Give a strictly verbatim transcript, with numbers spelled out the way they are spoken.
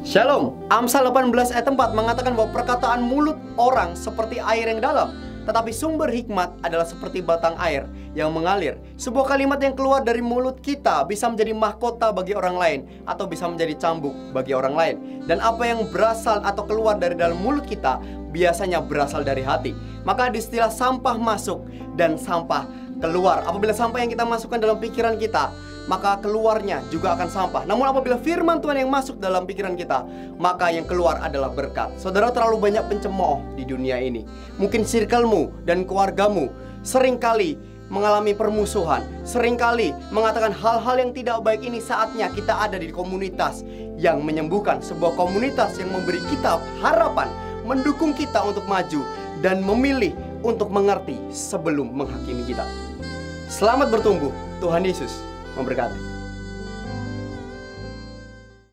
Shalom. Amsal delapan belas ayat empat mengatakan bahwa perkataan mulut orang seperti air yang dalam, tetapi sumber hikmat adalah seperti batang air yang mengalir. Sebuah kalimat yang keluar dari mulut kita bisa menjadi mahkota bagi orang lain, atau bisa menjadi cambuk bagi orang lain. Dan apa yang berasal atau keluar dari dalam mulut kita biasanya berasal dari hati. Maka ada istilah sampah masuk dan sampah keluar. Apabila sampah yang kita masukkan dalam pikiran kita, maka keluarnya juga akan sampah. Namun apabila firman Tuhan yang masuk dalam pikiran kita, maka yang keluar adalah berkat. Saudara, terlalu banyak pencemooh di dunia ini. Mungkin circlemu dan keluargamu seringkali mengalami permusuhan, seringkali mengatakan hal-hal yang tidak baik. Ini saatnya kita ada di komunitas yang menyembuhkan, sebuah komunitas yang memberi kita harapan, mendukung kita untuk maju dan memilih untuk mengerti sebelum menghakimi kita. Selamat bertumbuh. Tuhan Yesus memberkati.